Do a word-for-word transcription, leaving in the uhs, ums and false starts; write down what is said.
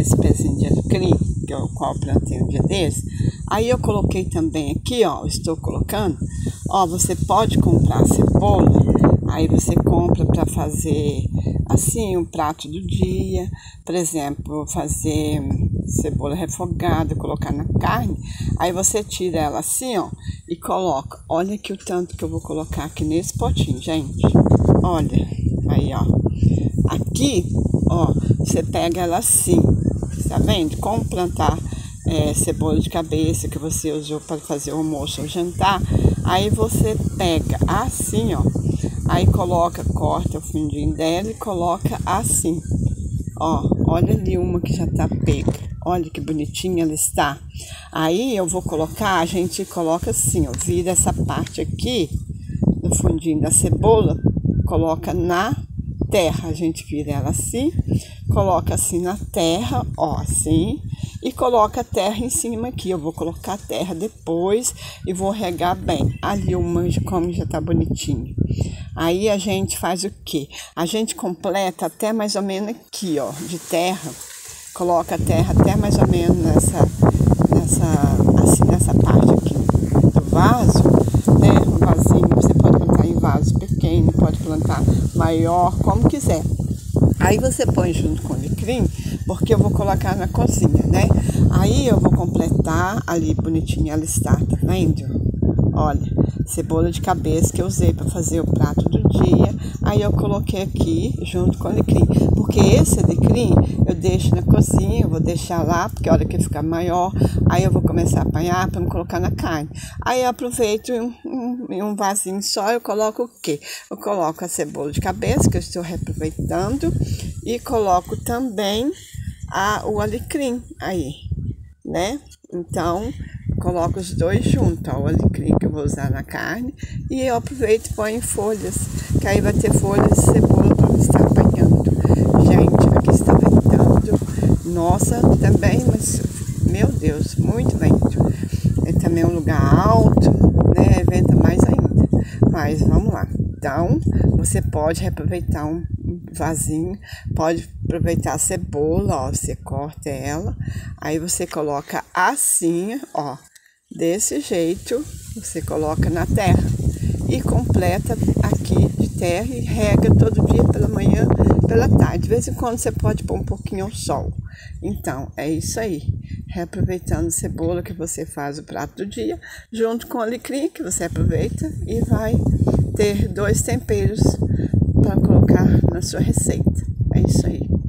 esse pezinho de alecrim, que eu, qual eu plantei um dia desse. Aí eu coloquei também aqui, ó, estou colocando, ó, você pode comprar cebola, aí você compra para fazer, assim, um prato do dia, por exemplo, fazer cebola refogada, colocar na carne, aí você tira ela assim, ó, e coloca. Olha aqui o tanto que eu vou colocar aqui nesse potinho, gente, olha, aí, ó, aqui, ó, você pega ela assim, tá vendo? Como plantar é, cebola de cabeça que você usou para fazer o almoço ou jantar, aí você pega assim, ó, aí coloca, corta o fundinho dela e coloca assim, ó, olha ali uma que já tá pega, olha que bonitinha ela está. Aí eu vou colocar, a gente coloca assim, ó, vira essa parte aqui do fundinho da cebola, coloca na terra, a gente vira ela assim, coloca assim na terra, ó, assim, e coloca a terra em cima aqui. Eu vou colocar a terra depois e vou regar bem. Ali o manjo como já tá bonitinho. Aí a gente faz o quê? A gente completa até mais ou menos aqui, ó, de terra. Coloca a terra até mais ou menos nessa, nessa, assim, nessa parte aqui do vaso, né? Um vasinho, você pode plantar em vaso pequeno, pode plantar maior, como quiser. Aí você põe junto com o alecrim, porque eu vou colocar na cozinha, né? Aí eu vou completar ali bonitinha ela está, tá vendo? Olha, cebola de cabeça que eu usei para fazer o prato do dia. Aí eu coloquei aqui junto com o alecrim, porque esse alecrim eu deixo na cozinha, eu vou deixar lá, porque a hora que ficar maior, aí eu vou começar a apanhar para me colocar na carne. Aí eu aproveito em um, um, em um vasinho só, eu coloco o quê? Eu coloco a cebola de cabeça, que eu estou reaproveitando, e coloco também a, o alecrim aí, né? Então, coloco os dois juntos, ó, o alecrim que eu vou usar na carne, e eu aproveito e ponho em folhas, que aí vai ter folhas de cebola para estar apanhando. Gente, aqui está ventando, nossa, também, mas, meu Deus, muito vento. É também um lugar alto, né, venta mais ainda, mas vamos lá. Então, você pode reaproveitar um vasinho, pode aproveitar a cebola, ó, você corta ela, aí você coloca assim, ó, desse jeito, você coloca na terra e completa aqui de terra e rega todo dia pela manhã, pela tarde. De vez em quando você pode pôr um pouquinho ao sol. Então, é isso aí. Reaproveitando a cebola que você faz o prato do dia, junto com o alecrim que você aproveita e vai ter dois temperos para colocar na sua receita. É isso aí.